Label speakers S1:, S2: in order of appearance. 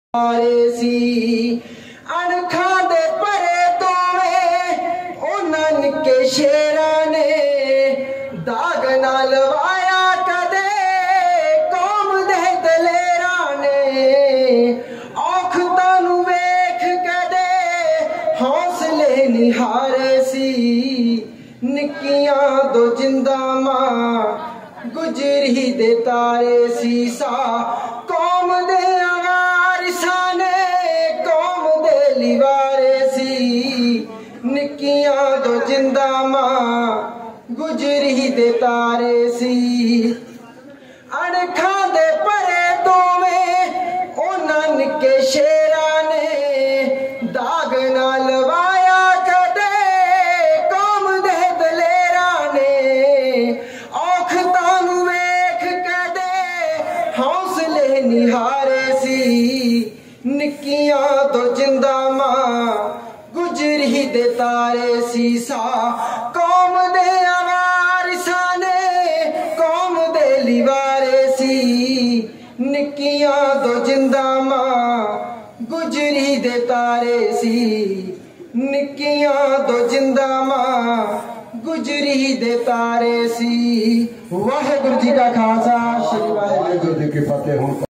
S1: सी अणखा दे परे तोवे उन्हां निके शेरां ने दाग ना लवाया कदे कौम दे दलेरां ने औखतां नूं वेख कदे हौसले निहारे सी निक्कियां दो जिंदा मां गुजरी दे तारे सी सा कौम दे निक्कियां दो जिंदा मां गुजरी दे तारे सी अणखा दे परे दोवे उन्हां निके शेरां ने दाग ना लवाया कदे कौम दे दलेरां ने औखतां नूं वेख कदे हौसले निहारे सी निक्कियां दो जिंदा मां गुजरी दे तारे सी सा कौम दे अवारिसां ने कौम दे लिवारे सी निक्कियां दो जिंदा मां गुजरी दे तारे सी निक्कियां दो जिंदा मां गुजरी दे तारे सी। वाहिगुरू जी का खालसा श्री वाहिगुरू जी की फतेह।